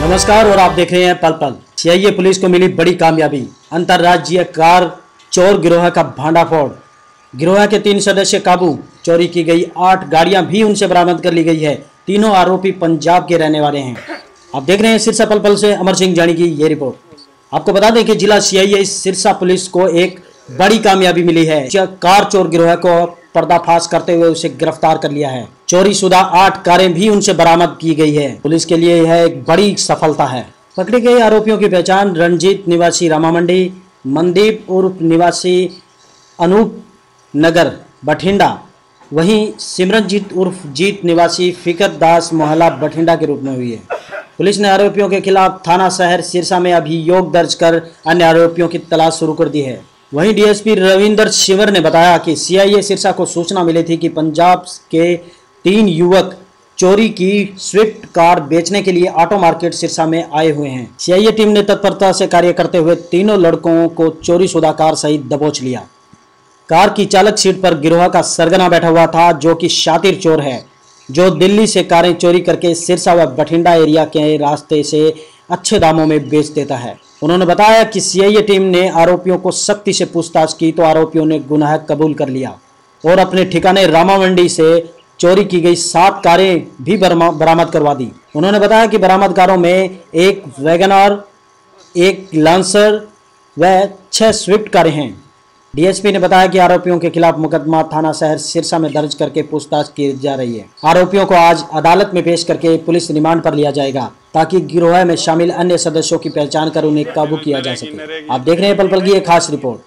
नमस्कार और आप देख रहे हैं पल पल। सीआईए पुलिस को मिली बड़ी कामयाबी। अंतर्राज्यीय कार चोर गिरोह का भांडाफोड़। गिरोह के 3 सदस्य काबू। चोरी की गई 8 गाड़ियां भी उनसे बरामद कर ली गई है। तीनों आरोपी पंजाब के रहने वाले हैं। आप देख रहे हैं सिरसा पल पल से अमर सिंह जानी की ये रिपोर्ट। आपको बता दें कि जिला सीआईए सिरसा पुलिस को एक बड़ी कामयाबी मिली है। कार चोर गिरोह को पर्दाफाश करते हुए उसे गिरफ्तार कर लिया है। चोरी शुदा 8 कारें भी उनसे बरामद की गई है। पुलिस के लिए यह एक बड़ी सफलता है। पकड़े गए आरोपियों की पहचान रणजीत निवासी रामा मंडी, मनदीप उर्फ निवासी अनूप नगर बठिंडा, वहीं सिमरनजीत उर्फ जीत निवासी फिकर दास मोहल्ला बठिंडा के रूप में हुई है। पुलिस ने आरोपियों के खिलाफ थाना शहर सिरसा में अभियोग दर्ज कर अन्य आरोपियों की तलाश शुरू कर दी है। वहीं डीएसपी रविंदर शिवर ने बताया कि सीआईए सिरसा को सूचना मिली थी कि पंजाब के 3 युवक चोरी की स्विफ्ट कार बेचने के लिए ऑटो मार्केट सिरसा में आए हुए हैं। सीआईए टीम ने तत्परता से कार्य करते हुए तीनों लड़कों को चोरी शुदा कार सहित दबोच लिया। कार की चालक सीट पर गिरोह का सरगना बैठा हुआ था, जो कि शातिर चोर है, जो दिल्ली से कारें चोरी करके सिरसा व बठिंडा एरिया के रास्ते से अच्छे दामों में बेच देता है। उन्होंने बताया कि सीआईए टीम ने आरोपियों को सख्ती से पूछताछ की तो आरोपियों ने गुनाह कबूल कर लिया और अपने ठिकाने रामा मंडी से चोरी की गई 7 कारें भी बरामद करवा दी। उन्होंने बताया कि बरामद कारों में 1 वैगनआर, 1 लांसर व 6 स्विफ्ट कारें हैं। डीएसपी ने बताया कि आरोपियों के खिलाफ मुकदमा थाना शहर सिरसा में दर्ज करके पूछताछ की जा रही है। आरोपियों को आज अदालत में पेश करके पुलिस रिमांड पर लिया जाएगा ताकि गिरोह में शामिल अन्य सदस्यों की पहचान कर उन्हें काबू किया जा सके। आप देख रहे हैं पल पल की एक खास रिपोर्ट।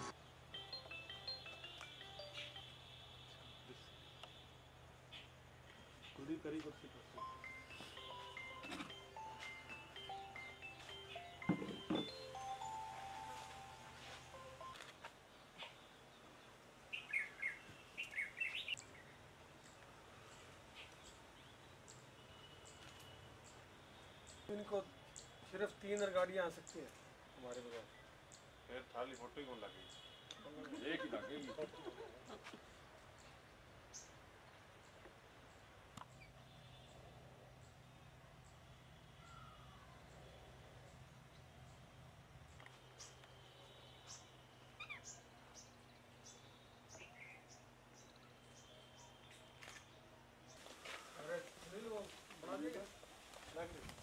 इनको सिर्फ 3 गाड़ियां आ सकती हैं हमारे बगैर। फिर थाली फोटो ही कौन लगेगी? एक ही लगेगी। अरे सुनील वो बना देगा लग रही।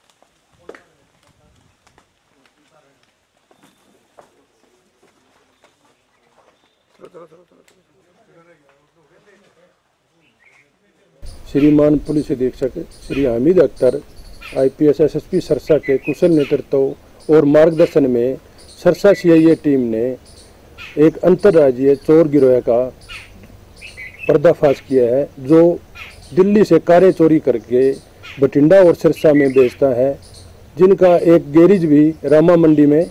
श्रीमान पुलिस अधीक्षक श्री हामिद अख्तर आईपीएस एसएसपी सिरसा के कुशल नेतृत्व और मार्गदर्शन में सिरसा सीआईए टीम ने एक अंतर्राज्यीय चोर गिरोह का पर्दाफाश किया है, जो दिल्ली से कारें चोरी करके बठिंडा और सिरसा में बेचता है, जिनका एक गैरेज भी रामा मंडी में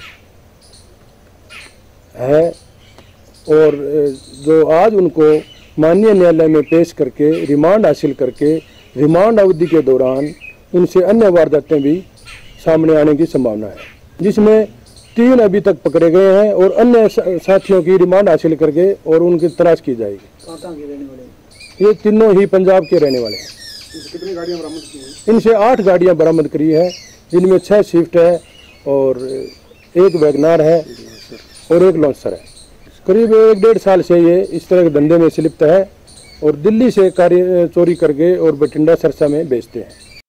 है और जो आज उनको माननीय न्यायालय में पेश करके रिमांड हासिल करके रिमांड अवधि के दौरान उनसे अन्य वारदातें भी सामने आने की संभावना है, जिसमें 3 अभी तक पकड़े गए हैं और अन्य साथियों की रिमांड हासिल करके और उनकी तलाश की जाएगी। कहाँ के रहने वाले? ये तीनों ही पंजाब के रहने वाले हैं। कितनी गाड़ियां बरामद की हैं? इनसे 8 गाड़ियां बरामद करी है, जिनमें 6 स्विफ्ट है और 1 वैगनार है और 1 लांसर है। करीब 1-1.5 साल से ये इस तरह के धंधे में संलिप्त है और दिल्ली से कार्य चोरी करके और बठिंडा सिरसा में बेचते हैं।